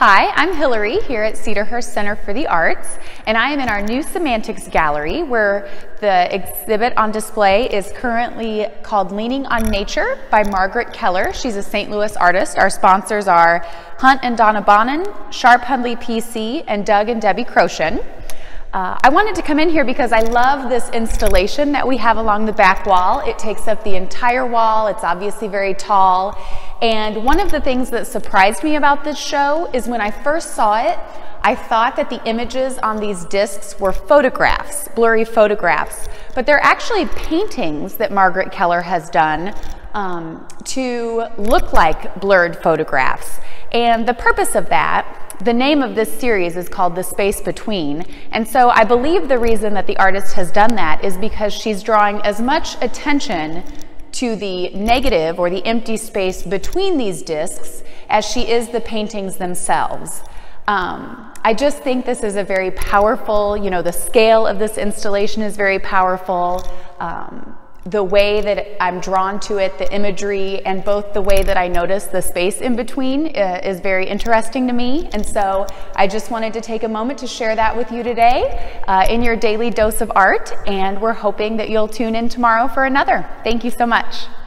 Hi, I'm Hillary here at Cedarhurst Center for the Arts, and I am in our new Semantics Gallery where the exhibit on display is currently called Leaning on Nature by Margaret Keller. She's a St. Louis artist. Our sponsors are Hunt and Donna Bonin, Sharp Hundley PC, and Doug and Debbie Croshen. I wanted to come in here because I love this installation that we have along the back wall. It takes up the entire wall. It's obviously very tall. And one of the things that surprised me about this show is when I first saw it, I thought that the images on these discs were photographs, blurry photographs. But they're actually paintings that Margaret Keller has done to look like blurred photographs. And the purpose of that, the name of this series is called The Space Between, and so I believe the reason that the artist has done that is because she's drawing as much attention to the negative or the empty space between these discs as she is the paintings themselves. I just think this is a very powerful, the scale of this installation is very powerful. The way that I'm drawn to it, the imagery, and both the way that I notice the space in between is very interesting to me. And so I just wanted to take a moment to share that with you today in your daily dose of art. And we're hoping that you'll tune in tomorrow for another. Thank you so much.